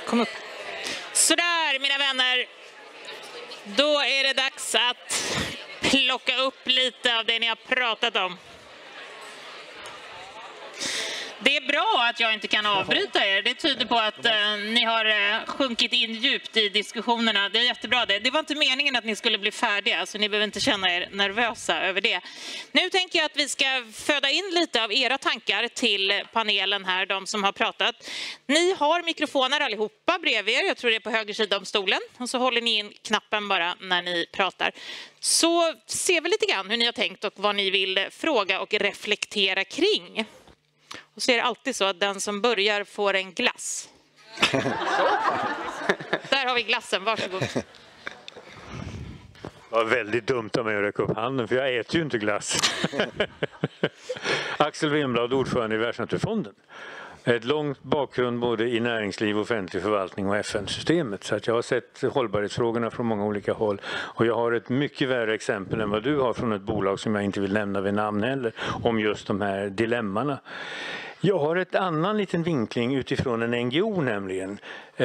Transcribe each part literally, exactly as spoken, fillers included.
Kom upp. Sådär, mina vänner. Då är det dags att plocka upp lite av det ni har pratat om. Det är bra att jag inte kan avbryta er. Det tyder på att eh, ni har eh, sjunkit in djupt i diskussionerna. Det är jättebra det. Det var inte meningen att ni skulle bli färdiga, så ni behöver inte känna er nervösa över det. Nu tänker jag att vi ska föda in lite av era tankar till panelen här, de som har pratat. Ni har mikrofoner allihopa bredvid er. Jag tror det är på höger sida om stolen. Och så håller ni in knappen bara när ni pratar. Så ser vi lite grann hur ni har tänkt och vad ni vill fråga och reflektera kring. Och så är det alltid så att den som börjar får en glass. Där har vi glassen, varsågod. Det var väldigt dumt av mig att räcka upp handen, för jag äter ju inte glass. Axel Wemblad, ordförande i Världsnaturfonden. Ett långt bakgrund både i näringsliv, offentlig förvaltning och F N-systemet. Så att jag har sett hållbarhetsfrågorna från många olika håll. Och jag har ett mycket värre exempel än vad du har från ett bolag som jag inte vill nämna vid namn heller. Om just de här dilemmana. Jag har ett annan liten vinkling utifrån en N G O nämligen.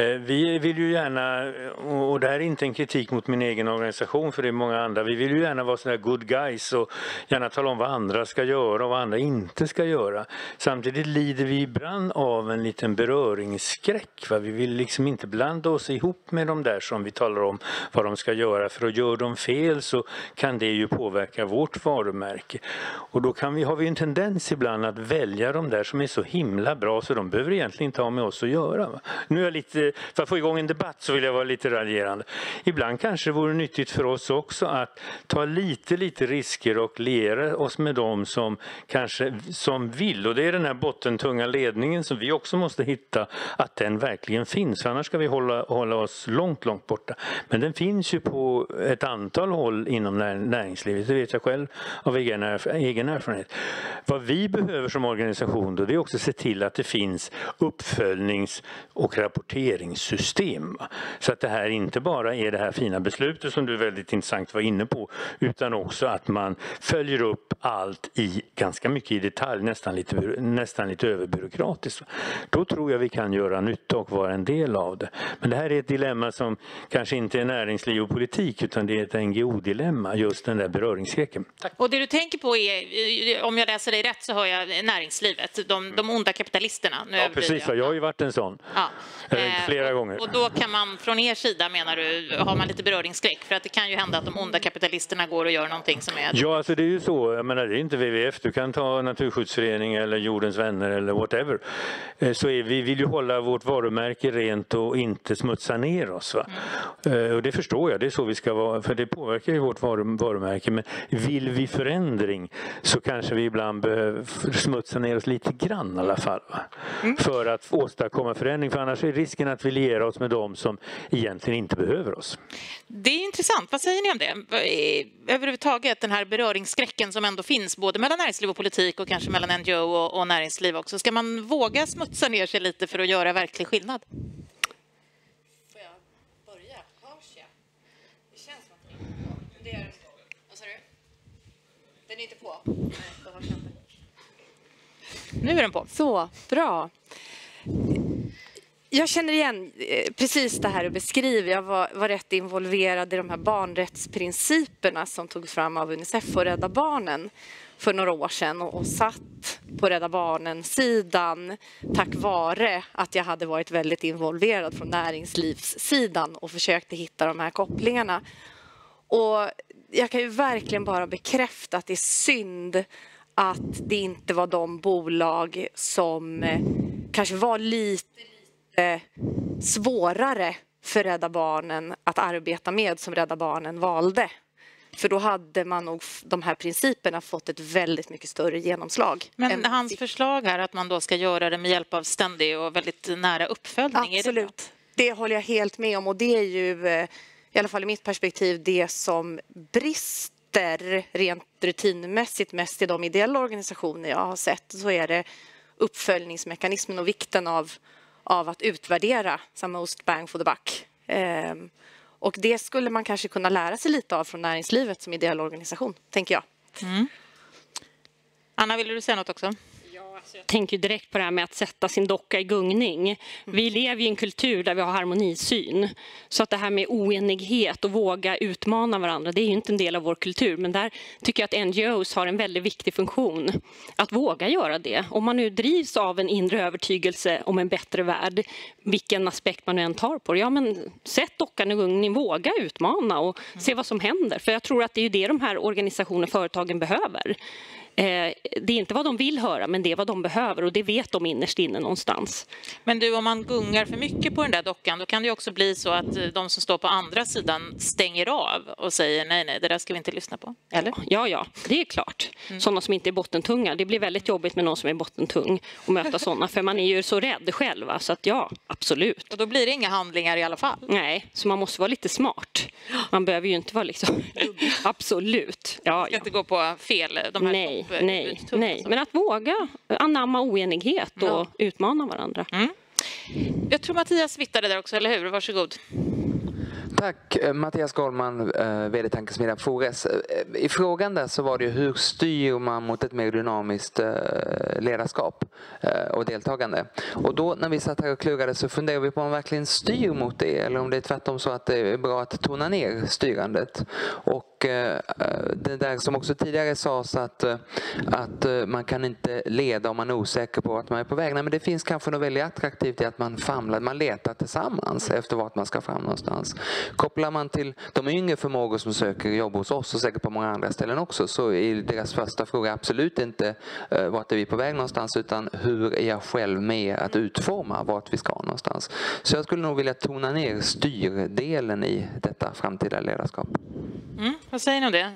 Vi vill ju gärna, och det här är inte en kritik mot min egen organisation för det är många andra, vi vill ju gärna vara sådana här good guys och gärna tala om vad andra ska göra och vad andra inte ska göra. Samtidigt lider vi ibland av en liten beröringsskräck. Va? Vi vill liksom inte blanda oss ihop med de där som vi talar om vad de ska göra, för att gör de fel så kan det ju påverka vårt varumärke. Och då kan vi, har vi en tendens ibland att välja de där som är så himla bra så de behöver egentligen inte ha med oss att göra. Va? Nu är jag lite, för att få igång en debatt så vill jag vara lite raljerande. Ibland kanske det vore nyttigt för oss också att ta lite lite risker och lera oss med dem som kanske som vill. Och det är den här bottentunga ledningen som vi också måste hitta, att den verkligen finns. Annars ska vi hålla, hålla oss långt långt borta. Men den finns ju på ett antal håll inom näringslivet. Det vet jag själv av egen, erf egen erfarenhet. Vad vi behöver som organisation då, det är också se till att det finns uppföljnings- och rapporteringssystem. Så att det här inte bara är det här fina beslutet som du väldigt intressant var inne på, utan också att man följer upp allt i ganska mycket i detalj, nästan lite, nästan lite överbyråkratiskt. Då tror jag vi kan göra nytta och vara en del av det. Men det här är ett dilemma som kanske inte är näringsliv och politik, utan det är ett N G O-dilemma, just den där beröringsskräcken. Tack. Och det du tänker på är, om jag läser dig rätt så har jag näringslivet, de, de onda kapitalisterna. Nu ja, precis. Jag. jag har ju varit en sån. Ja. Eh, flera och, gånger. Och då kan man från er sida, menar du, har man lite beröringsskräck? För att det kan ju hända att de onda kapitalisterna går och gör någonting som är... Ja, alltså det är ju så. Jag menar, det är inte W W F. Du kan ta Naturskyddsförening eller Jordens vänner eller whatever. Eh, så är, vi vill ju hålla vårt varumärke rent och inte smutsa ner oss. Va? Mm. Eh, och det förstår jag. Det är så vi ska vara. För det påverkar ju vårt varum, varumärke. Men vill vi förändring så kanske vi ibland behöver smutsa ner oss lite grann i alla fall. Va? Mm. För att åstadkomma förändring. För annars är risken att vi lierar oss med dem som egentligen inte behöver oss. Det är intressant. Vad säger ni om det? Överhuvudtaget den här beröringsskräcken som ändå finns både mellan näringsliv och politik och kanske mellan N G O och, och näringsliv också. Ska man våga smutsa ner sig lite för att göra verklig skillnad? Får jag börja? Hörs jag? Det känns som att den inte är på. Det är... Vad sa du? Den är inte på? Nej, då hörs jag inte. Nu är den på. Så, bra. Jag känner igen precis det här du beskriver. Jag var, var rätt involverad i de här barnrättsprinciperna som togs fram av Unicef och Rädda Barnen för några år sedan. Och, och satt på Rädda Barnen-sidan tack vare att jag hade varit väldigt involverad från näringslivssidan och försökte hitta de här kopplingarna. Och jag kan ju verkligen bara bekräfta att det är synd att det inte var de bolag som kanske var lite, lite svårare för Rädda Barnen att arbeta med som Rädda Barnen valde. För då hade man nog de här principerna fått ett väldigt mycket större genomslag. Men hans förslag här att man då ska göra det med hjälp av ständig och väldigt nära uppföljning. Absolut, är det, det håller jag helt med om och det är ju i alla fall i mitt perspektiv det som brister rent rutinmässigt mest i de ideella organisationer jag har sett, så är det uppföljningsmekanismen och vikten av, av att utvärdera som most bang for the buck. Ehm, och det skulle man kanske kunna lära sig lite av från näringslivet som ideell organisation, tänker jag. Mm. Anna, vill du säga något också? Ja, Jag tänker direkt på det här med att sätta sin docka i gungning. Vi lever i en kultur där vi har harmonisyn. Så att det här med oenighet och våga utmana varandra, det är ju inte en del av vår kultur. Men där tycker jag att N G Os har en väldigt viktig funktion. Att våga göra det. Om man nu drivs av en inre övertygelse om en bättre värld, vilken aspekt man nu än tar på det. Ja, men sätt dockan i gungning, våga utmana och se vad som händer. För jag tror att det är det de här organisationerna, företagen behöver. Eh, det är inte vad de vill höra, men det är vad de behöver, och det vet de innerst inne någonstans. Men du, om man gungar för mycket på den där dockan, då kan det också bli så att de som står på andra sidan stänger av och säger nej, nej, det där ska vi inte lyssna på. Eller? Ja, ja, det är klart. Mm. Sådana som inte är bottentunga. Det blir väldigt jobbigt med någon som är bottentung att möta sådana, för man är ju så rädd själva. Så att ja, absolut. Och då blir det inga handlingar i alla fall? Nej, så man måste vara lite smart. Man behöver ju inte vara liksom... absolut. Ja, man ska ja. inte gå på fel, de här nej, nej, nej. Men att våga anamma oenighet och ja. utmana varandra. Mm. Jag tror Mattias vittade där också, eller hur? Varsågod. Tack. Mattias Goldman, vd Tankesmedjan Fores. I frågan där så var det ju hur styr man mot ett mer dynamiskt ledarskap och deltagande. Och då när vi satt här och klurade så funderade vi på om man verkligen styr mot det, eller om det är tvärtom så att det är bra att tona ner styrandet. Och det där som också tidigare sades att, att man kan inte leda om man är osäker på att man är på väg. Nej, men det finns kanske något väldigt attraktivt i att man famlar, man letar tillsammans efter vart man ska fram någonstans. Kopplar man till de yngre förmågor som söker jobb hos oss och säkert på många andra ställen också, så är deras första fråga absolut inte uh, vart är vi på väg någonstans, utan hur är jag själv med att utforma vart vi ska någonstans. Så jag skulle nog vilja tona ner styrdelen i detta framtida ledarskap. Mm, vad säger ni om det?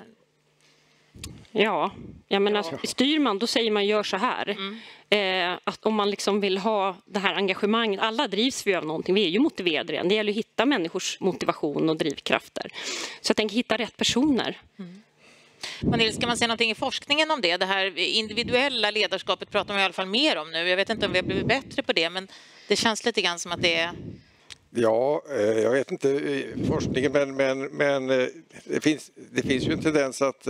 Ja, jag menar, styr man, då säger man gör så här. Mm. Eh, att om man liksom vill ha det här engagemanget, alla drivs vi av någonting, vi är ju motiverade redan. Det gäller att hitta människors motivation och drivkrafter. Så jag tänker hitta rätt personer. Mm. Men ska man säga någonting i forskningen om det? Det här individuella ledarskapet pratar man i alla fall mer om nu. Jag vet inte om vi har blivit bättre på det, men det känns lite grann som att det är... Ja, jag vet inte forskningen, men, men, men det, finns, det finns ju en tendens att,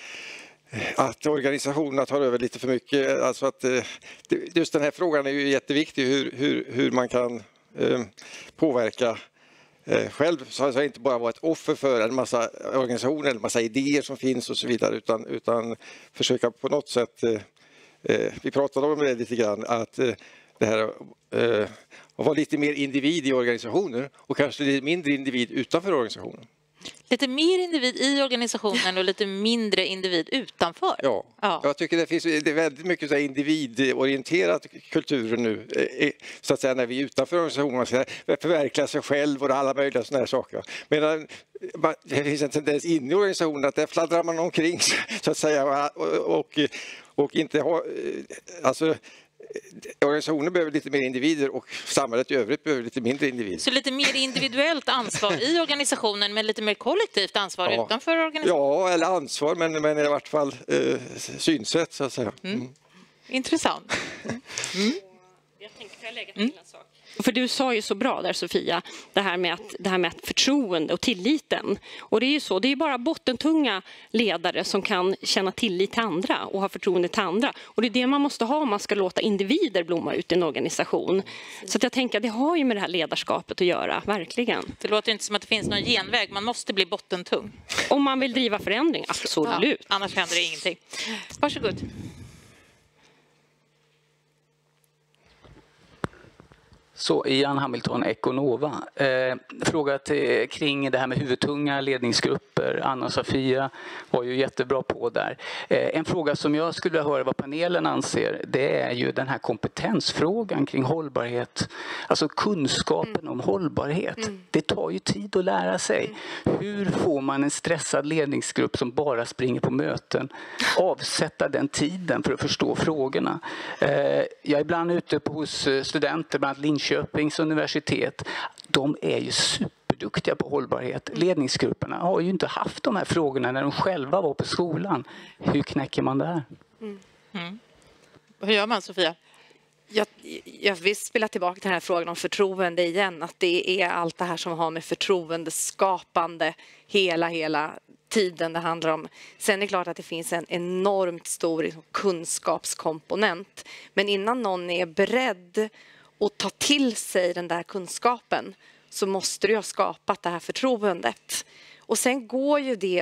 att organisationerna tar över lite för mycket. Alltså att, just den här frågan är ju jätteviktig, hur, hur, hur man kan påverka själv, så alltså inte bara vara ett offer för en massa organisationer, en massa idéer som finns och så vidare, utan, utan försöka på något sätt, vi pratade om det lite grann, att det här att vara lite mer individ i organisationer och kanske lite mindre individ utanför organisationen. Lite mer individ i organisationen och lite mindre individ utanför. Ja, ja. Jag tycker det finns det är väldigt mycket så här individorienterad kultur nu. Så att säga när vi är utanför organisationen, man ska förverkliga sig själv och alla möjliga sådana här saker. Medan det finns en tendens inne i organisationen att där fladdrar man omkring så att säga och, och, och inte ha... Alltså, organisationen behöver lite mer individer och samhället i övrigt behöver lite mindre individer. Så lite mer individuellt ansvar i organisationen men lite mer kollektivt ansvar ja. utanför organisationen? Ja, eller ansvar, men, men i vart fall eh, synsätt så att säga. Mm. Mm. Intressant. Mm. Jag tänkte, får jag lägga till en sak? För du sa ju så bra där, Sofia, det här med att, det här med att förtroende och tilliten. Och det är ju så, det är bara bottentunga ledare som kan känna tillit till andra och ha förtroende till andra. Och det är det man måste ha om man ska låta individer blomma ut i en organisation. Så att jag tänker att det har ju med det här ledarskapet att göra, verkligen. Det låter inte som att det finns någon genväg, man måste bli bottentung. Om man vill driva förändring, absolut. Ja, annars händer det ingenting. Varsågod. Så Ian Hamilton, Econova. Eh, fråga till, kring det här med huvudtunga ledningsgrupper. Anna och Sofia var ju jättebra på där. Eh, en fråga som jag skulle höra vad panelen anser, det är ju den här kompetensfrågan kring hållbarhet. Alltså kunskapen mm. om hållbarhet. Mm. Det tar ju tid att lära sig. Mm. Hur får man en stressad ledningsgrupp som bara springer på möten avsätta den tiden för att förstå frågorna? Eh, jag är ibland ute på hos studenter, bland annat Linköpings universitet. De är ju superduktiga på hållbarhet. Ledningsgrupperna har ju inte haft de här frågorna när de själva var på skolan. Hur knäcker man det här? Mm. Mm. Hur gör man, Sofia? Jag, jag vill spela tillbaka till den här frågan om förtroende igen. Att det är allt det här som har med förtroendeskapande hela, hela tiden det handlar om. Sen är det klart att det finns en enormt stor liksom, kunskapskomponent. Men innan någon är beredd att ta till sig den där kunskapen så måste du ha skapat det här förtroendet. Och sen går ju det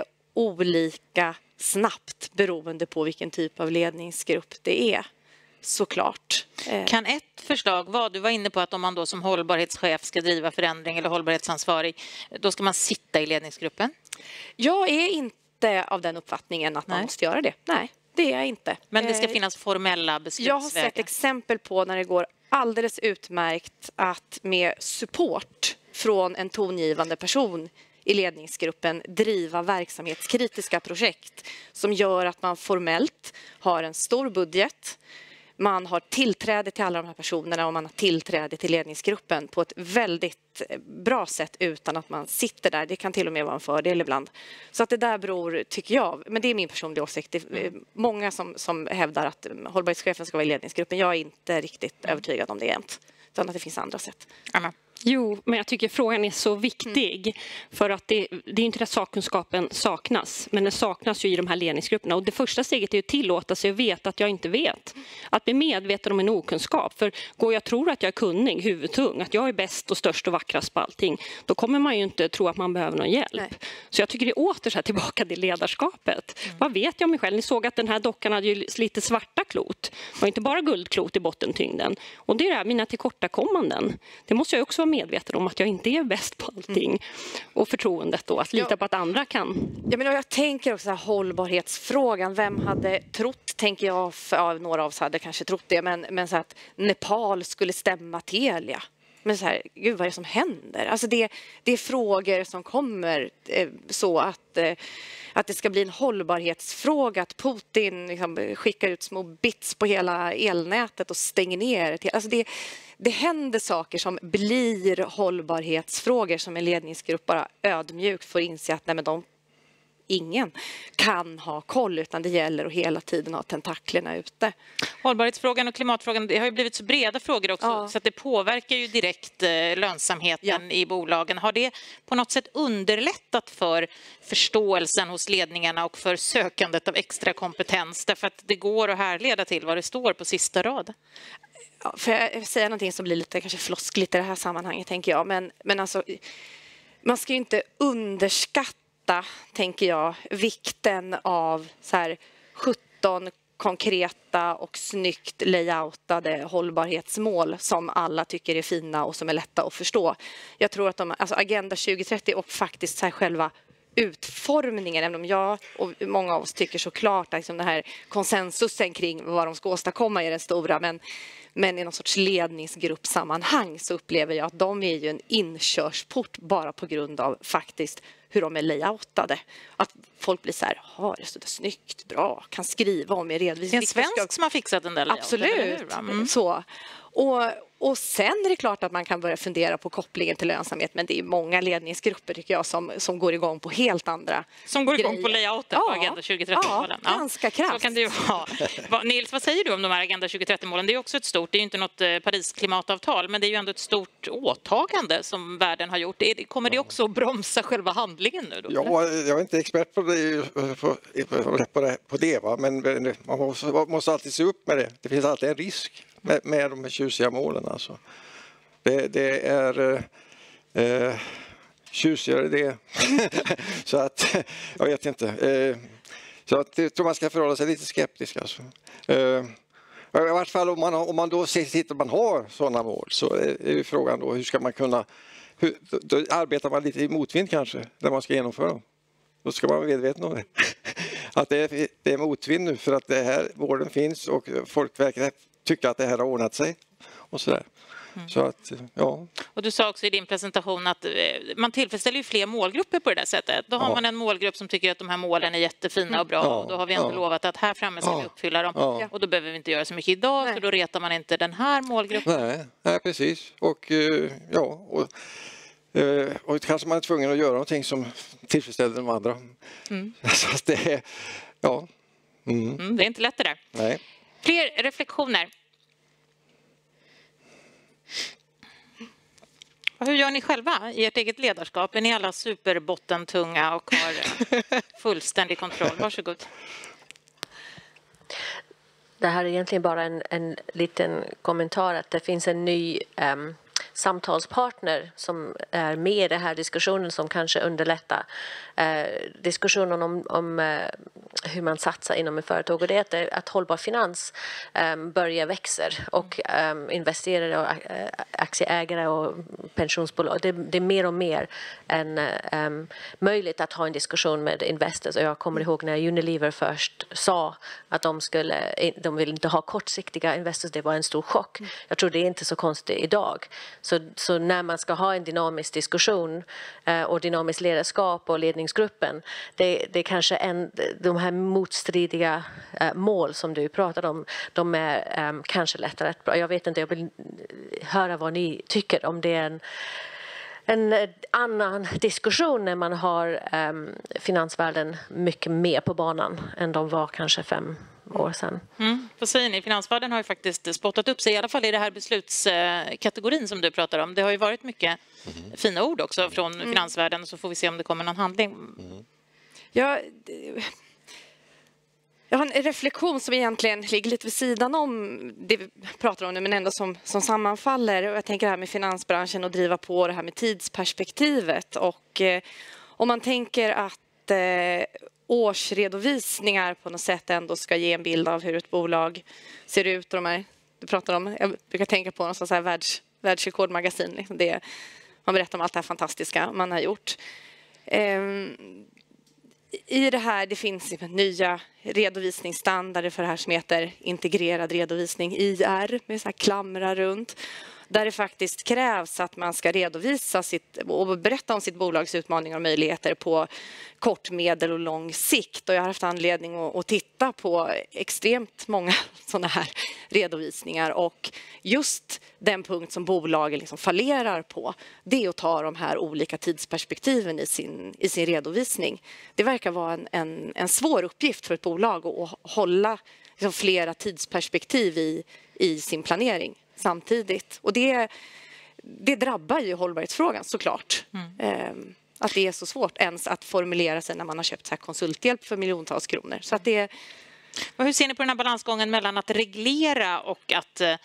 olika snabbt beroende på vilken typ av ledningsgrupp det är. Såklart. Kan ett förslag vara, du var inne på att om man då som hållbarhetschef ska driva förändring eller hållbarhetsansvarig, då ska man sitta i ledningsgruppen? Jag är inte av den uppfattningen att man Nej. måste göra det. Nej, det är jag inte. Men det ska finnas formella beslutsvägar? Jag har sett exempel på när det går alldeles utmärkt att med support från en tongivande person i ledningsgruppen driva verksamhetskritiska projekt som gör att man formellt har en stor budget. Man har tillträde till alla de här personerna och man har tillträde till ledningsgruppen på ett väldigt bra sätt utan att man sitter där. Det kan till och med vara en fördel ibland. Så att det där beror, tycker jag, men det är min personliga åsikt. Det är många som, som hävdar att hållbarhetschefen ska vara i ledningsgruppen. Jag är inte riktigt övertygad om det jämt. Utan att det finns andra sätt. Anna. Jo, men jag tycker frågan är så viktig mm. för att det, det är inte att sakkunskapen saknas, men den saknas ju i de här ledningsgrupperna. Och det första steget är att tillåta sig att veta att jag inte vet. Att bli medveten om en okunskap. För går jag tror att jag är kunnig, huvudtung, att jag är bäst och störst och vackrast på allting, då kommer man ju inte tro att man behöver någon hjälp. Nej. Så jag tycker det är åter så här tillbaka till ledarskapet. Mm. Vad vet jag om mig själv? Ni såg att den här dockan hade ju lite svarta klot. Det var inte bara guldklot i bottentyngden. Och det är det här, mina tillkortakommanden. Det måste jag också vara medveten om att jag inte är bäst på allting. Mm. Och förtroendet då, att lita ja. på att andra kan. Ja, men jag tänker också här, hållbarhetsfrågan. Vem hade trott, tänker jag, för, ja, några av oss hade kanske trott det, men, men så att Nepal skulle stämma Telia. Men så här, gud vad är det som händer? Alltså det, det är frågor som kommer eh, så att, eh, att det ska bli en hållbarhetsfråga. Att Putin liksom, skickar ut små bits på hela elnätet och stänger ner. Alltså det, det händer saker som blir hållbarhetsfrågor som en ledningsgrupp bara ödmjukt får inse att nej, men de ingen kan ha koll, utan det gäller att hela tiden ha tentaklerna ute. Hållbarhetsfrågan och klimatfrågan, det har ju blivit så breda frågor också, ja. så att det påverkar ju direkt lönsamheten ja. i bolagen. Har det på något sätt underlättat för förståelsen hos ledningarna och för sökandet av extra kompetens, därför att det går att härleda till vad det står på sista rad? Ja, för jag säga någonting som blir lite kanske floskligt i det här sammanhanget, tänker jag, men, men alltså man ska ju inte underskatta, tänker jag, vikten av så här sjutton konkreta och snyggt layoutade hållbarhetsmål som alla tycker är fina och som är lätta att förstå. Jag tror att de, alltså Agenda tjugo trettio och faktiskt så här själva utformningen, även om jag och många av oss tycker såklart att liksom den här konsensusen kring vad de ska åstadkomma är den stora, men Men i någon sorts ledningsgruppsammanhang så upplever jag att de är ju en inkörsport bara på grund av faktiskt hur de är layoutade. Att folk blir så här, har det stått snyggt, bra, kan skriva om i redovisning. Det är en svensk som har fixat den där layouten. Absolut, mm. så. Och, och sen är det klart att man kan börja fundera på kopplingen till lönsamhet, men det är många ledningsgrupper tycker jag som, som går igång på helt andra Som går igång grejer. på layouten ja, på Agenda tjugo trettio-målen. Ja, ganska krasst. Så kan det ju vara. Nils, vad säger du om de här Agenda tjugo trettio-målen? Det är också ett stort, det är ju inte något Paris-klimatavtal, men det är ju ändå ett stort åtagande som världen har gjort. Kommer det också att bromsa själva handlingen nu då? Ja, jag är inte expert på det, på, på det, på det va? Men man måste, man måste alltid se upp med det. Det finns alltid en risk med, med de här tjusiga målen. Alltså. Det, det är eh, tjusigare det. Så att, jag vet inte. Eh, så att jag tror man ska förhålla sig lite skeptisk. Alltså. Eh, I vart fall om man, om man då sitter man har sådana mål, så är, är frågan då hur ska man kunna, hur, då arbetar man lite i motvind kanske när man ska genomföra dem. Då ska man vara medveten om det. Att det är, det är motvind nu för att det här vården finns och folk verkar tycka att det här har ordnat sig och sådär. Mm. Så att, ja. Och du sa också i din presentation att man tillfredsställer ju fler målgrupper på det där sättet. Då har ja. man en målgrupp som tycker att de här målen är jättefina och bra. Ja. Och då har vi ändå ja. lovat att här framme ska ja. vi uppfylla dem. Ja. Och då behöver vi inte göra så mycket idag, nej. Så då retar man inte den här målgruppen. Nej, nej precis. Och ja, och, och kanske man är tvungen att göra någonting som tillfredsställer de andra. Mm. Så att det är, ja. Mm. Mm, det är inte lätt det där. Nej. Fler reflektioner. Och hur gör ni själva i ert eget ledarskap? Är ni alla superbottentunga och har fullständig kontroll? Varsågod. Det här är egentligen bara en, en liten kommentar att det finns en ny um, samtalspartner som är med i den här diskussionen som kanske underlättar uh, diskussionen om, om uh, hur man satsar inom ett företag, och det är att hållbar finans um, börjar växa och um, investerare och uh, aktieägare och pensionsbolag, det, det är mer och mer en, um, möjligt att ha en diskussion med investors. Och jag kommer ihåg när Unilever först sa att de skulle, de vill inte ha kortsiktiga investors, det var en stor chock. Jag tror det är inte så konstigt idag. Så, så när man ska ha en dynamisk diskussion uh, och dynamiskt ledarskap och ledningsgruppen, det, det är kanske en, de här motstridiga uh, mål som du pratade om, de är um, kanske lättare att bra. Jag vet inte, jag vill höra vad ni tycker om det är en En annan diskussion när man har um, finansvärlden mycket mer på banan än de var kanske fem år sedan. Mm. Vad säger ni? Finansvärlden har ju faktiskt spottat upp sig, i alla fall i det här beslutskategorin som du pratar om. Det har ju varit mycket mm. fina ord också från mm. finansvärlden, så får vi se om det kommer någon handling. Mm. Ja, jag har en reflektion som egentligen ligger lite vid sidan om det vi pratar om nu, men ändå som, som sammanfaller. Och jag tänker det här med finansbranschen och driva på det här med tidsperspektivet. Och eh, om man tänker att eh, årsredovisningar på något sätt ändå ska ge en bild av hur ett bolag ser ut. Och de här, du pratar om, jag brukar tänka på någon sån här världs, världsrekordmagasin. Liksom det, man berättar om allt det här fantastiska man har gjort. Eh, I det här det finns nya redovisningsstandarder för det här som heter integrerad redovisning, I R, med så här klamrar runt. Där det faktiskt krävs att man ska redovisa sitt, och berätta om sitt bolags utmaningar och möjligheter på kort, medel och lång sikt. Och jag har haft anledning att, att titta på extremt många sådana här redovisningar. Och just den punkt som bolagen liksom fallerar på, det är att ta de här olika tidsperspektiven i sin, i sin redovisning. Det verkar vara en, en, en svår uppgift för ett bolag att hålla liksom flera tidsperspektiv i, i sin planering samtidigt. Och det, det drabbar ju hållbarhetsfrågan såklart. Mm. Ehm, att det är så svårt ens att formulera sig när man har köpt så här konsulthjälp för miljontals kronor. Så att det... Och hur ser ni på den här balansgången mellan att reglera och att eh,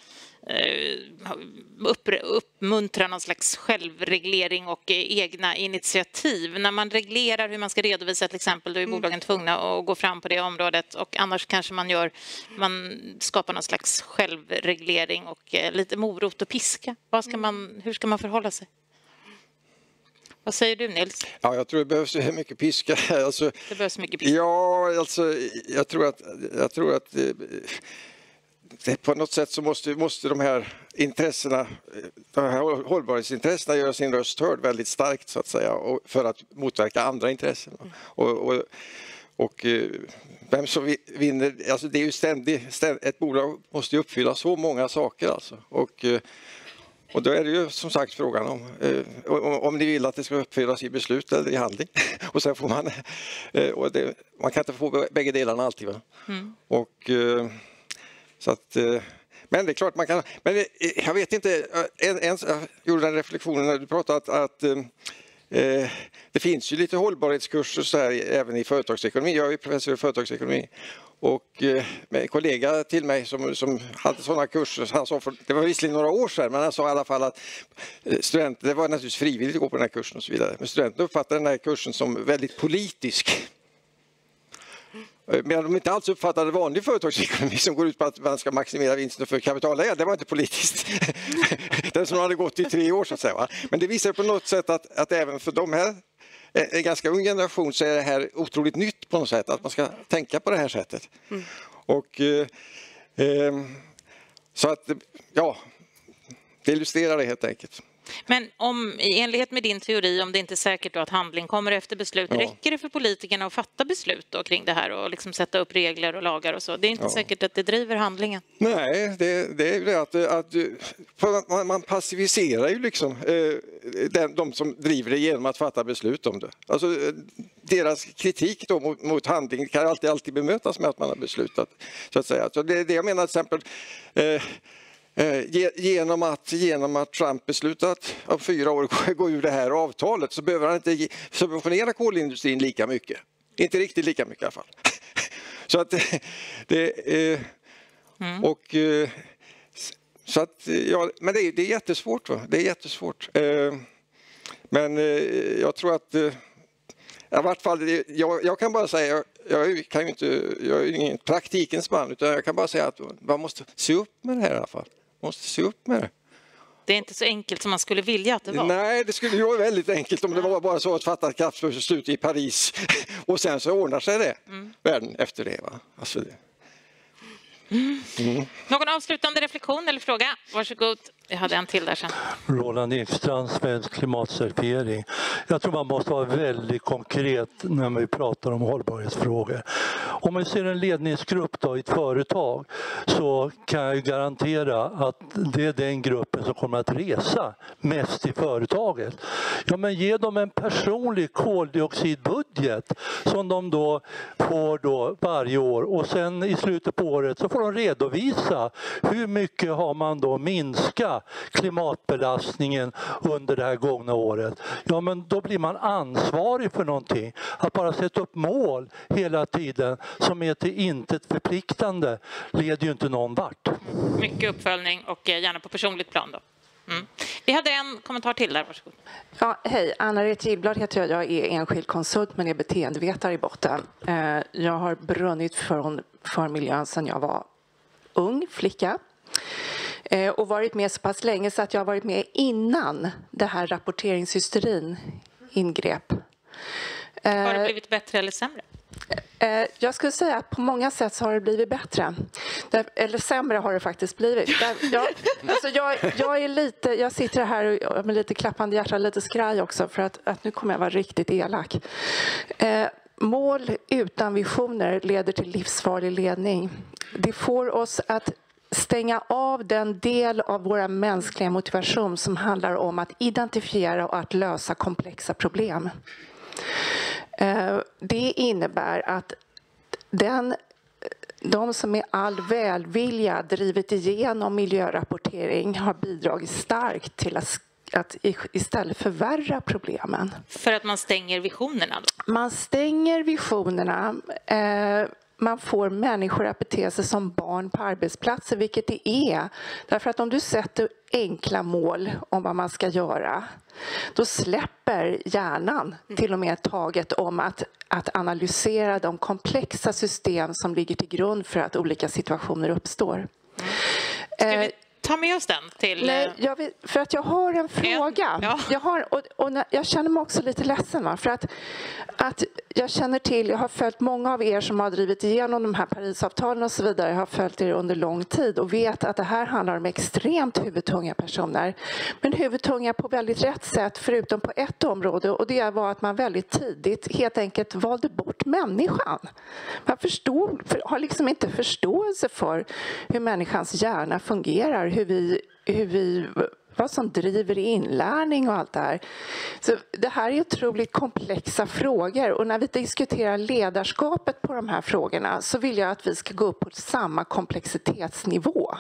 upp, uppmuntra någon slags självreglering och eh, egna initiativ? När man reglerar hur man ska redovisa till exempel, då är bolagen mm. tvungna att gå fram på det området, och annars kanske man gör man skapar någon slags självreglering och eh, lite morot och piska. Vad ska man, hur ska man förhålla sig? Vad säger du, Nils? Ja, jag tror det behövs mycket piska. Alltså, det behövs mycket piska. Ja, alltså, jag tror att, jag tror att det, på något sätt så måste, måste de här intressena, de här hållbarhetsintressena göra sin röst hörd väldigt starkt så att säga, och för att motverka andra intressen. Och, och, och vem som vinner, alltså det är ju ständigt, ständigt, ett bolag måste ju uppfylla så många saker alltså. Och Och då är det ju som sagt frågan om eh, om ni vill att det ska uppfyllas i beslut eller i handling. Och sen får man, eh, och det, man kan inte få bägge delarna alltid. Va? Mm. Och, eh, så att, eh, men det är klart man kan, men eh, jag vet inte, en, en, jag gjorde den reflektionen när du pratade att, att eh, det finns ju lite hållbarhetskurser så här, även i företagsekonomi. Jag är professor i företagsekonomi. Och med en kollega till mig som, som hade sådana kurser, han sa för, det var visserligen några år sedan, men han sa i alla fall att studenter, det var naturligtvis frivilligt att gå på den här kursen och så vidare, men studenter uppfattade den här kursen som väldigt politisk. Men de inte alls uppfattade vanlig företagsekonomi som går ut på att man ska maximera vinsten för kapitalägare, det var inte politiskt. Den som hade gått i tre år så att säga. Va? Men det visar på något sätt att, att även för de här en ganska ung generation så är det här otroligt nytt på något sätt, att man ska tänka på det här sättet. Mm. Och eh, eh, så att, ja, det illustrerar det helt enkelt. Men om, i enlighet med din teori, om det inte är säkert då att handling kommer efter beslut, ja. Räcker det för politikerna att fatta beslut då kring det här och liksom sätta upp regler och lagar och så? Det är inte ja. säkert att det driver handlingen. Nej, det, det är ju det att, att man, man passiviserar ju liksom eh, de som driver det genom att fatta beslut om det. Alltså deras kritik då mot, mot handling kan alltid, alltid bemötas med att man har beslutat, så att säga. Så det, det jag menar till exempel... Eh, Genom att, genom att Trump beslutat om fyra år gå ur det här avtalet så behöver han inte subventionera kolindustrin lika mycket. Inte riktigt lika mycket i alla fall. Så att det... Mm. Och... Så att, ja, men det är, det är jättesvårt. Va? Det är jättesvårt. Men jag tror att... I vart fall, jag, jag kan bara säga, jag, kan ju inte, jag är ingen praktikens man, utan jag kan bara säga att man måste se upp med det här i alla fall. Man måste se upp med det. Det är inte så enkelt som man skulle vilja att det var. Nej, det skulle ju vara väldigt enkelt om det var bara så att fatta ett kraftbeslut i Paris och sen så ordnar sig det, mm. världen efter det. Va? Alltså det. Mm. Mm. Någon avslutande reflektion eller fråga? Varsågod. Jag hade en till där sen. Roland Ekstrand, Svensk klimatcertifiering. Jag tror man måste vara väldigt konkret när vi pratar om hållbarhetsfrågor. Om man ser en ledningsgrupp då i ett företag så kan jag garantera att det är den gruppen som kommer att resa mest i företaget. Ja, men ge dem en personlig koldioxidbudget som de då får då varje år och sen i slutet på året så får de redovisa hur mycket har man då minskat klimatbelastningen under det här gångna året. Ja, men då blir man ansvarig för någonting. Att bara sätta upp mål hela tiden som är till intet förpliktande leder ju inte någon vart. Mycket uppföljning och gärna på personligt plan då. Mm. Vi hade en kommentar till där, varsågod. Ja, hej, Anna-Ret Gillblad heter jag. Jag är enskild konsult men är beteendevetare i botten. Jag har brunnit för, för miljön sedan jag var ung flicka. Och varit med så pass länge så att jag har varit med innan det här rapporteringshysterin ingrep. Har det blivit bättre eller sämre? Jag skulle säga att på många sätt så har det blivit bättre. Eller sämre har det faktiskt blivit. Jag, alltså jag, jag, är lite, jag sitter här med lite klappande hjärta och lite skraj också för att, att nu kommer jag vara riktigt elak. Mål utan visioner leder till livsfarlig ledning. Det får oss att stänga av den del av våra mänskliga motivation som handlar om att identifiera och att lösa komplexa problem. Det innebär att den, de som med all välvilja drivit igenom miljörapportering har bidragit starkt till att att istället förvärra problemen. För att man stänger visionerna då? Man stänger visionerna. Eh, man får människor att bete sig som barn på arbetsplatser, vilket det är. Därför att om du sätter enkla mål om vad man ska göra, då släpper hjärnan till och med taget om att, att analysera de komplexa system som ligger till grund för att olika situationer uppstår. Ska vi ta med oss den till... Nej, jag vill, för att jag har en fråga. Ja. Jag, har, och, och när, jag känner mig också lite ledsen. Va? För att, att jag känner till, jag har följt många av er som har drivit igenom de här Parisavtalen och så vidare. Jag har följt er under lång tid och vet att det här handlar om extremt huvudtunga personer. Men huvudtunga på väldigt rätt sätt, förutom på ett område. Och det var att man väldigt tidigt helt enkelt valde bort människan. Man förstod, har liksom inte förståelse för hur människans hjärna fungerar. Hur vi, hur vi, vad som driver inlärning och allt det här. Så det här är otroligt komplexa frågor. Och när vi diskuterar ledarskapet på de här frågorna så vill jag att vi ska gå upp på samma komplexitetsnivå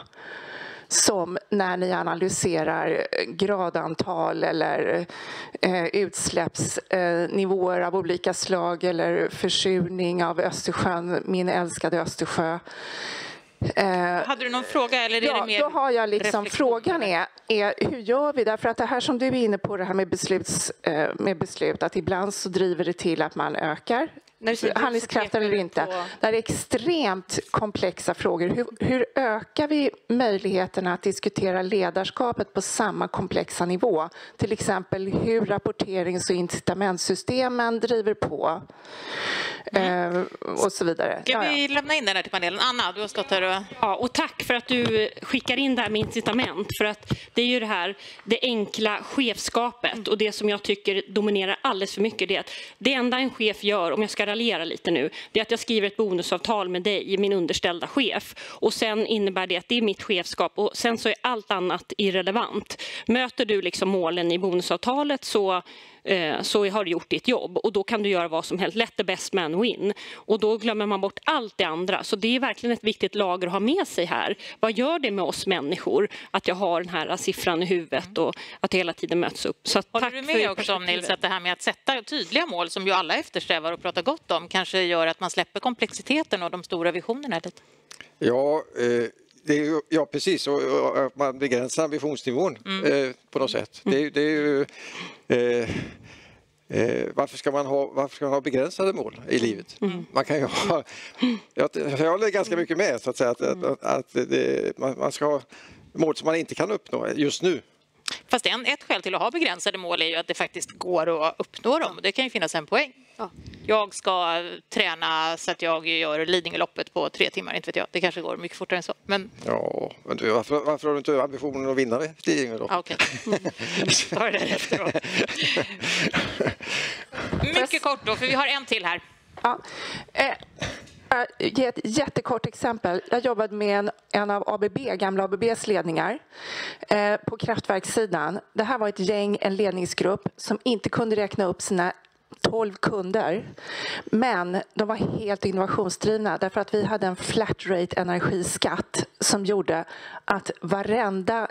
som när ni analyserar gradantal eller eh, utsläppsnivåer eh, av olika slag eller försurning av Östersjön, min älskade Östersjö. Eh, Hade du någon fråga? Eller är ja, det mer då har jag liksom, frågan är, är hur gör vi? Därför att det här som du är inne på, det här med, besluts, eh, med beslut, att ibland så driver det till att man ökar handlingskraften eller inte. På... Det är extremt komplexa frågor. Hur, hur ökar vi möjligheterna att diskutera ledarskapet på samma komplexa nivå? Till exempel hur rapporterings- och incitamentsystemen driver på. Mm. Eh, och så vidare. Ska vi lämna in den här till panelen? Anna, du har stått här och... Ja, och tack för att du skickar in det här med incitament. För att det är ju det här, det enkla chefskapet. Och det som jag tycker dominerar alldeles för mycket, det är att det enda en chef gör, om jag ska raljera lite nu, det är att jag skriver ett bonusavtal med dig, min underställda chef. Och sen innebär det att det är mitt chefskap. Och sen så är allt annat irrelevant. Möter du liksom målen i bonusavtalet så så har du gjort ditt jobb. Och då kan du göra vad som helst. Let the best man win. Och då glömmer man bort allt det andra. Så det är verkligen ett viktigt lager att ha med sig här. Vad gör det med oss människor att jag har den här siffran i huvudet och att hela tiden möts upp? Så Håller tack du med för också om, Nils, att det här med att sätta tydliga mål som ju alla eftersträvar och pratar gott om kanske gör att man släpper komplexiteten och de stora visionerna lite? Ja, eh, det är ju, ja precis. Och, och, och man begränsar ambitionsnivån mm. eh, på något sätt. Mm. Det, det är ju... Eh, Eh, varför, ska man ha, varför ska man ha begränsade mål i livet? Mm. Man kan ju ha, jag, jag håller ganska mycket med så att säga, att, att, att det, man, man ska ha mål som man inte kan uppnå just nu. Fast en, ett skäl till att ha begränsade mål är ju att det faktiskt går att uppnå dem. Det kan ju finnas en poäng. Ja. Jag ska träna så att jag gör Lidingöloppet på tre timmar, inte vet jag. Det kanske går mycket fortare än så. Men... Ja, men du, varför, varför har du inte ambitionen att vinna Lidingöloppet? Ah, okej. Okay. det efteråt. Mycket kort då, för vi har en till här. Ja. Eh. Ge ett jättekort exempel. Jag jobbade med en, en av A B B, gamla A B B:s ledningar eh, på kraftverkssidan. Det här var ett gäng, en ledningsgrupp som inte kunde räkna upp sina tolv kunder. Men de var helt innovationsdrivna därför att vi hade en flat rate energiskatt som gjorde att varenda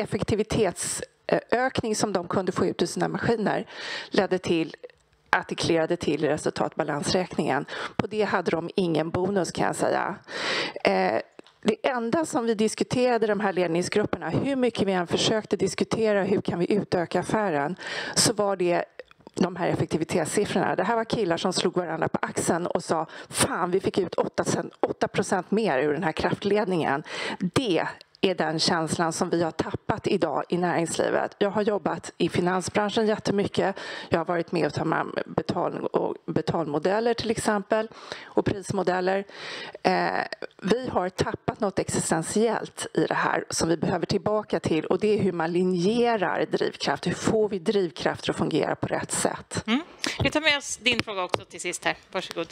effektivitetsökning som de kunde få ut ur sina maskiner ledde till att det klirrade till i resultatbalansräkningen. På det hade de ingen bonus, kan jag säga. Eh, det enda som vi diskuterade i de här ledningsgrupperna, hur mycket vi än försökte diskutera hur kan vi utöka affären, så var det de här effektivitetssiffrorna. Det här var killar som slog varandra på axeln och sa fan, vi fick ut åtta procent mer ur den här kraftledningen. Det är den känslan som vi har tappat idag i näringslivet. Jag har jobbat i finansbranschen jättemycket. Jag har varit med och tagit med betal- och betalmodeller till exempel och prismodeller. Eh, vi har tappat något existentiellt i det här som vi behöver tillbaka till, och det är hur man linjerar drivkraft. Hur får vi drivkrafter att fungera på rätt sätt? Mm. Vi tar med oss din fråga också till sist här. Varsågod.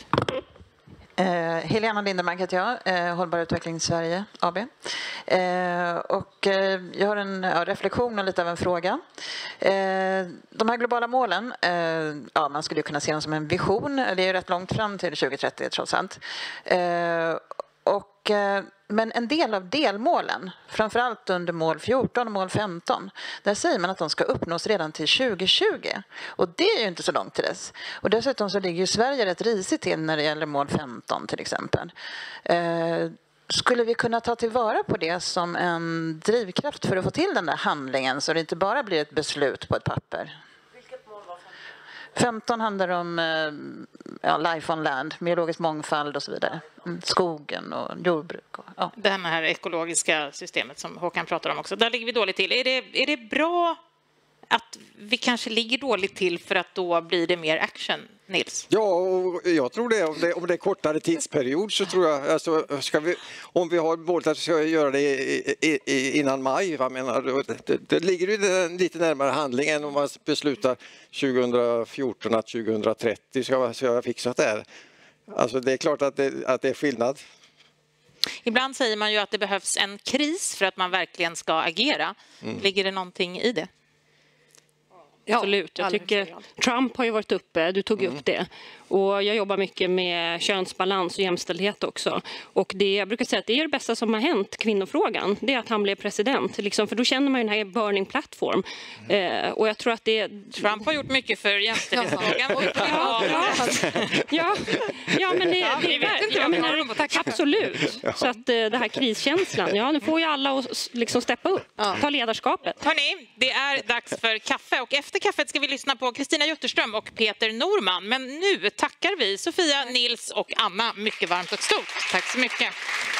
Eh, Helena Lindemark heter jag, eh, Hållbar utveckling Sverige A B. Eh, och eh, jag har en ja, reflektion och lite av en fråga. Eh, de här globala målen, eh, ja, man skulle ju kunna se dem som en vision. Det är ju rätt långt fram till tjugo trettio trots allt. Eh, och, eh, men en del av delmålen, framförallt under mål fjorton och mål femton, där säger man att de ska uppnås redan till tjugo tjugo. Och det är ju inte så långt till dess. Och dessutom så ligger ju Sverige rätt risigt till när det gäller mål femton till exempel. Eh, skulle vi kunna ta tillvara på det som en drivkraft för att få till den där handlingen så det inte bara blir ett beslut på ett papper? Vilket mål var femton? femton handlar om ja, life on land, biologisk mångfald och så vidare. Mm, skogen och jordbruk. Och, ja. Det här ekologiska systemet som Håkan pratar om också. Där ligger vi dåligt till. Är det, är det bra att vi kanske ligger dåligt till för att då blir det mer action, Nils? Ja, och jag tror det. Om det, om det är kortare tidsperiod så tror jag, alltså, ska vi, om vi har målet att vi ska göra det i, i, i, innan maj, vad menar du? Det, det ligger ju lite närmare handling än om man beslutar tjugo fjorton att tjugo trettio ska, ska jag fixat det här. Alltså det är klart att det, att det är skillnad. Ibland säger man ju att det behövs en kris för att man verkligen ska agera. Mm. Ligger det någonting i det? Ja, absolut. Jag tycker Trump har ju varit uppe, du tog mm. upp det. Och jag jobbar mycket med könsbalans och jämställdhet också. Och det, jag brukar säga att det är det bästa som har hänt kvinnofrågan. Det är att han blev president. Liksom, för då känner man ju den här burning platform. Mm. Eh, och jag tror att det... Trump har gjort mycket för jämställdhetsfrågan. ja, ja, ja, ja, men det, ja, det är inte, jag menar, absolut. Så att det här kriskänslan, ja, nu får ju alla att liksom steppa upp. Ja. Ta ledarskapet. Hörrni, det är dags för kaffe. Och efter kaffet ska vi lyssna på Kristina Jutterström och Peter Norman. Men nu tackar vi Sofia, Nils och Anna mycket varmt och stort. Tack så mycket.